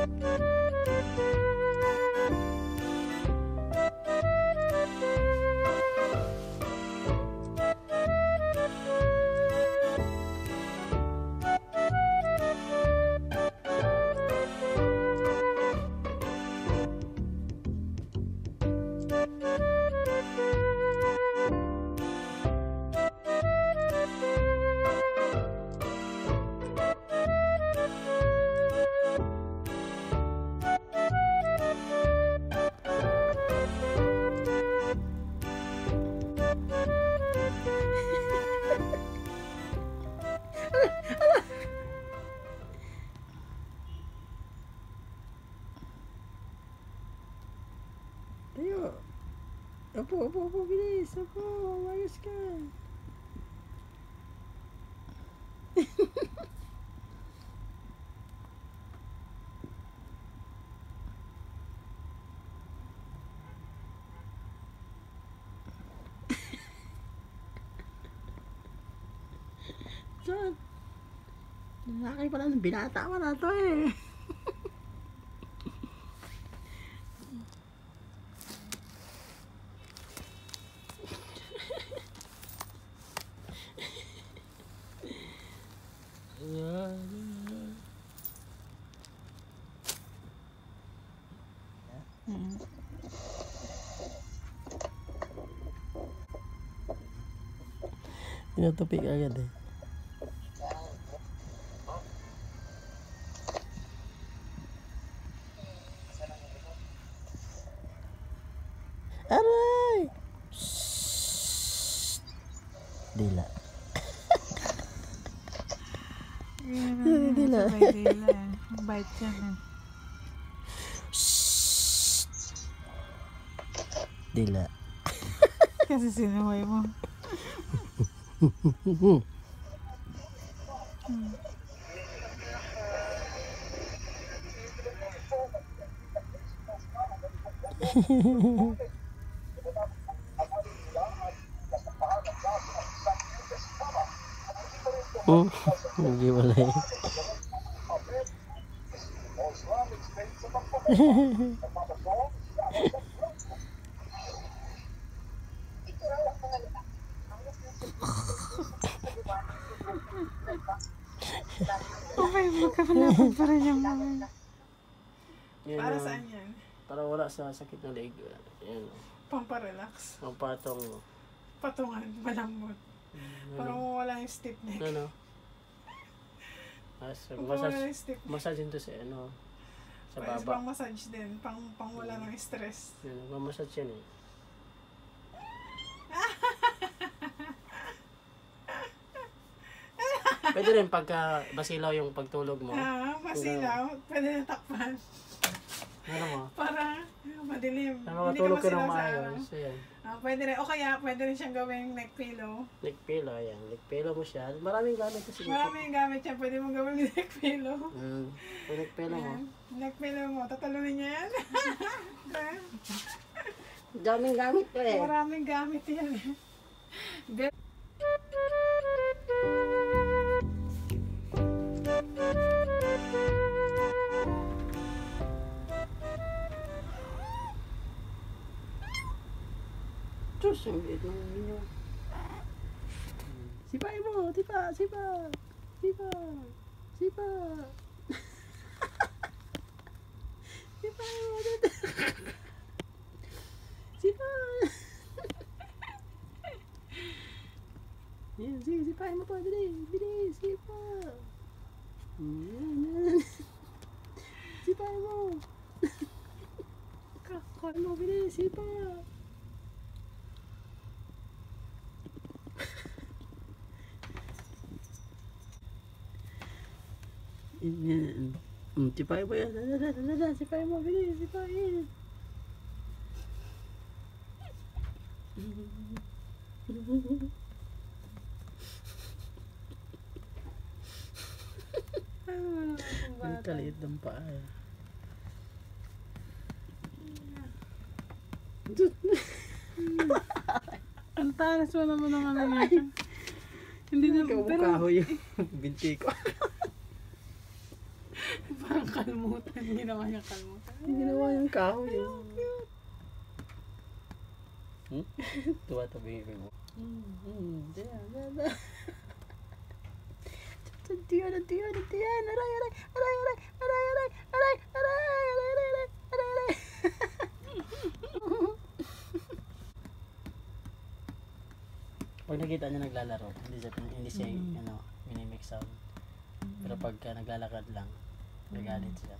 Tayo. Opo, bilis. Opo, ayos ka. Saan? Lalaki pala ng binata pa na to eh. Tinutupik agad eh. Aray! Shhh! Dila. Dila. Dila. Bite yan eh. Shhh! Dila. Kasi sinuway mo. Hindi wala eh. Okay, magkakalapag pa rin yung mga. Para saan yan? Para wala sa sakit ng leg. Yan. Pamparelax. Pampatong. Patungan, malambot. Para mawala yung stiff neck. Ano? Mawala yung stiff neck. Massage din to sa ano. Sa Pwede baba. pang massage din. Pang wala ng stress. Yan, mamassage yan eh. Pwede rin pagka basilaw yung pagtulog mo. Masilaw. Pwede na takpan. Ano mo? Para madilim. Para makatulog ka ng maayos. Ayan. Pwede rin. O kaya, pwede rin siyang gawing neck pillow. Neck pillow, ayan. Neck pillow mo siya. Maraming gamit kasi. Maraming gamit yan. Pwede mong gawing neck pillow. Neck pillow mo. Neck pillow mo. Tatalunin niya yan. Daming gamit ko eh. Maraming gamit yan. Diyos, ang liit ng ninyo. Sipa mo, sipa. Sipa. Sipa mo, dito. Sipa. Yan, sige, sipahin mo pa. Bilis, sipa. Yan. Sipahin mo. Kakuha mo, bilis, sipa. Yan. Sipahin mo yan. Sipahin mo, bilis, sipahin. Ang kaliit ng paa. Ang talas mo naman ng ano yan. Hindi na, Kaho yung binti ko. Parang kalmutan. Ginawa niya kalmutan. Ginawa yung kahoy. Tuwa tabi mo. Tiyan, aray, aray, aray, aray, aray, aray, aray, aray, aray, aray, aray, aray. Pag nakita niya naglalaro, hindi siya minimix sound. Pero pagka naglalakad lang, nagalit siya.